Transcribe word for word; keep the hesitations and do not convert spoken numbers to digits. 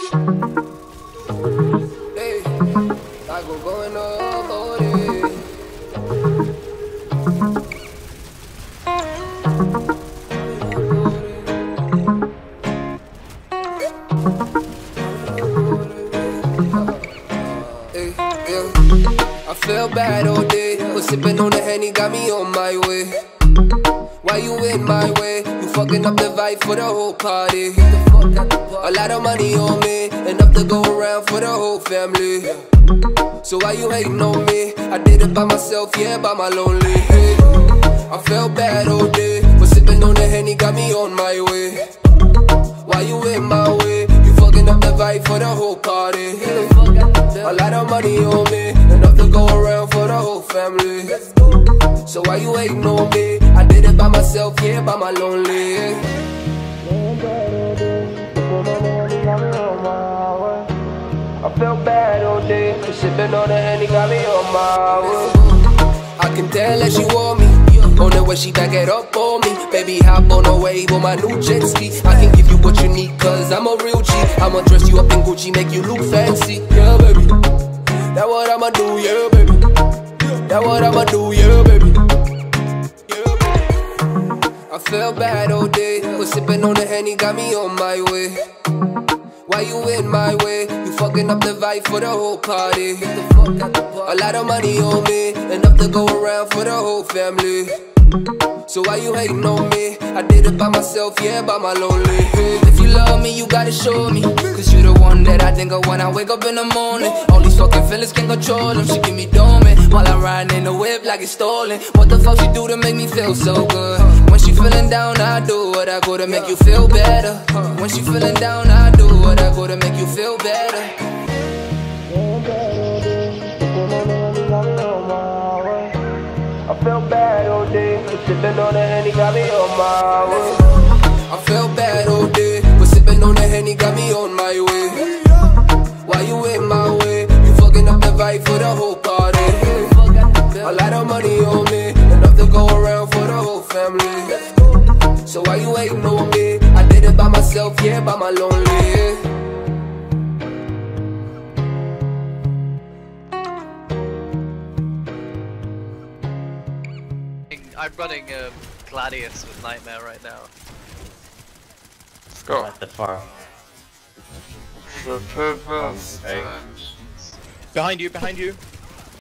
Hey, I go going up on it. Hey, yeah. I feel bad all day, but sipping on the Henny got me on my way. Why you in my way? You fucking up the vibe for the whole party. A lot of money on me, enough to go around for the whole family. So why you hating on me? I did it by myself, yeah, by my lonely. Hey, I felt bad all day, but sipping on the Henny got me on my way. Why you in my way? You fucking up the vibe for the whole party. A lot of money on me, enough to go around for the whole family. So why you hating on me? I did it by myself, yeah, by my lonely. I felt bad all day, but sipping on the Henny got me on my way. I can tell that she want me, on the way she back it up on me. Baby, hop on the wave on my new jet ski. I can give you what you need, cause I'm a real G. I'ma dress you up in Gucci, make you look fancy. Yeah, baby, that what I'ma do, yeah, baby. That what I'ma do, yeah, baby. Yeah, baby. I felt bad all day, but sipping on the Henny got me on my way. Why you in my way? You fucking up the vibe for the whole party. A lot of money on me, enough to go around for the whole family. So why you hating on me? I did it by myself, yeah, by my lonely. If you love me, you gotta show me, cause you the one that I think of when I wake up in the morning. All these fucking feelings can't control them. She keep me dormant while I'm riding in the whip like it's stolen. What the fuck she do to make me feel so good? When she feeling down, I do what I go to make you feel better. When she feeling down, I do what I go to make you feel better. I felt bad all day, but sipping on the Henny got me on my way. I felt bad all day, but sipping on the Henny got me on my way. Why you in my way? You fucking up the vibe for the whole party. A lot of money on me, enough to go around for the whole family. So why you hating on me? I did it by myself, yeah, by my lonely. I'm running um, Gladius with Nightmare right now. Let's go. At the far. The purpose. Okay. Behind you, behind you.